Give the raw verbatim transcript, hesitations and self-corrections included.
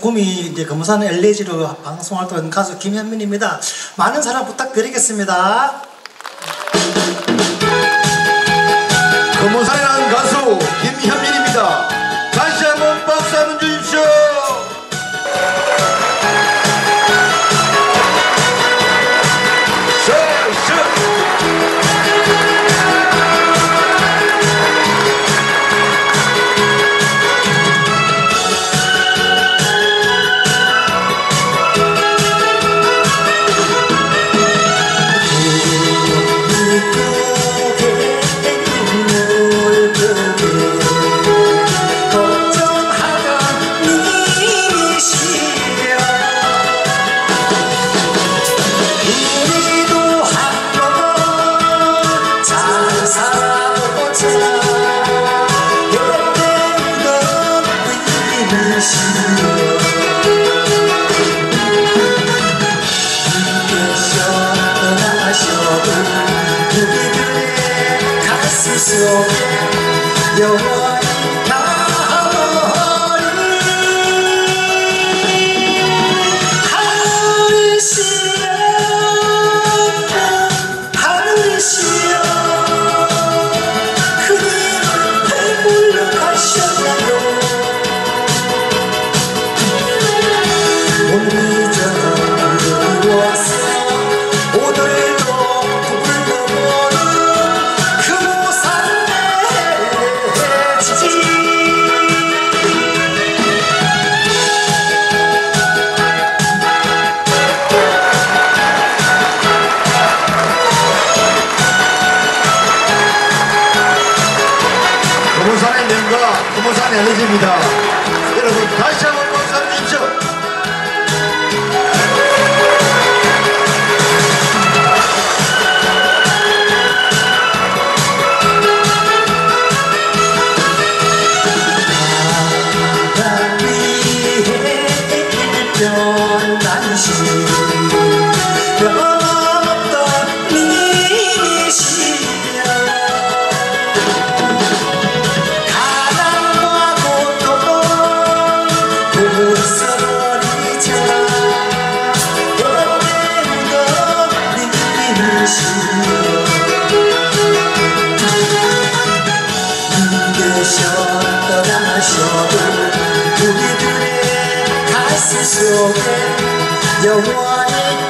구미 이제 금산 엘리지로 방송활동하는 가수 김현민입니다. 많은 사랑 부탁드리겠습니다. 금산에 난 가수 김현민입니다. 다시 한번 박수 한번 주십시오. 영원히 나머리 하늘이 시여 하늘이 시여 그님은 배불러 가셨나요. 못 잊어 그리워서 오늘도 불러보는 금산의 명가 금산 엘리지입니다. 여러분 다시 한번 박수 한번 주십시오. 떠나셔도 우리들의 가슴 속에 영원히